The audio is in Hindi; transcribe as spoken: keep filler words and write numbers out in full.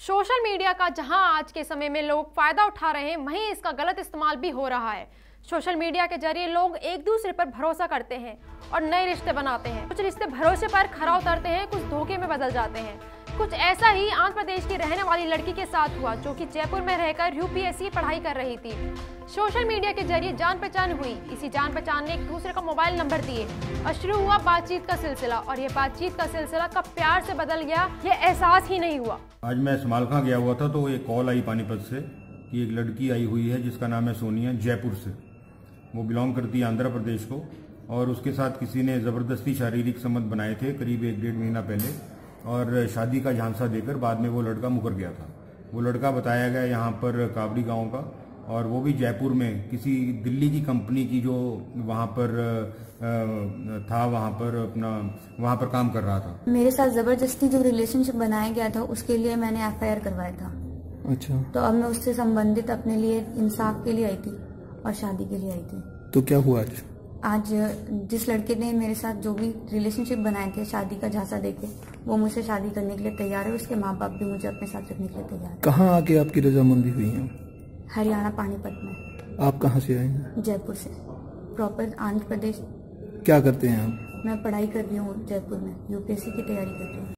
सोशल मीडिया का जहां आज के समय में लोग फायदा उठा रहे हैं, वहीं इसका गलत इस्तेमाल भी हो रहा है। सोशल मीडिया के जरिए लोग एक दूसरे पर भरोसा करते हैं और नए रिश्ते बनाते हैं। कुछ रिश्ते भरोसे पर खरा उतरते हैं, कुछ धोखे में बदल जाते हैं। कुछ ऐसा ही आंध्र प्रदेश की रहने वाली लड़की के साथ हुआ, जो कि जयपुर में रहकर यूपीएससी पढ़ाई कर रही थी। सोशल मीडिया के जरिए जान पहचान हुई। इसी जान पहचान ने एक दूसरे का मोबाइल नंबर दिए और शुरू हुआ बातचीत का सिलसिला। और ये बातचीत का सिलसिला कब प्यार से बदल गया, ये एहसास ही नहीं हुआ। आज मैं समालखा गया हुआ था तो एक कॉल आई पानीपत से कि एक लड़की आई हुई है जिसका नाम है सोनिया, जयपुर से। वो बिलोंग करती है आंध्र प्रदेश को और उसके साथ किसी ने ज़बरदस्ती शारीरिक संबंध बनाए थे करीब एक डेढ़ महीना पहले और शादी का झांसा देकर बाद में वो लड़का मुकर गया था। वो लड़का बताया गया यहाँ पर काबड़ी गांव का, और वो भी जयपुर में किसी दिल्ली की कंपनी की जो वहाँ पर था, वहाँ पर अपना वहाँ पर काम कर रहा था। मेरे साथ जबरदस्ती जो रिलेशनशिप बनाया गया था उसके लिए मैंने एफ आई आर करवाया था। अच्छा। तो अब मैं उससे संबंधित अपने लिए इंसाफ के लिए आई थी और शादी के लिए आई थी। तो क्या हुआ आज? आज जिस लड़के ने मेरे साथ जो भी रिलेशनशिप बनाए थे शादी का झांसा देके, वो मुझसे शादी करने के लिए तैयार है। उसके माँ बाप भी मुझे अपने साथ रखने के लिए तैयार है। कहाँ आके आपकी रजामंदी हुई है? हरियाणा पानीपत में। आप कहाँ से आए हैं? जयपुर से, प्रॉपर आंध्र प्रदेश। क्या करते हैं आप? मैं पढ़ाई कर रही हूँ जयपुर में, यूपीएससी की तैयारी कर रही हूँ।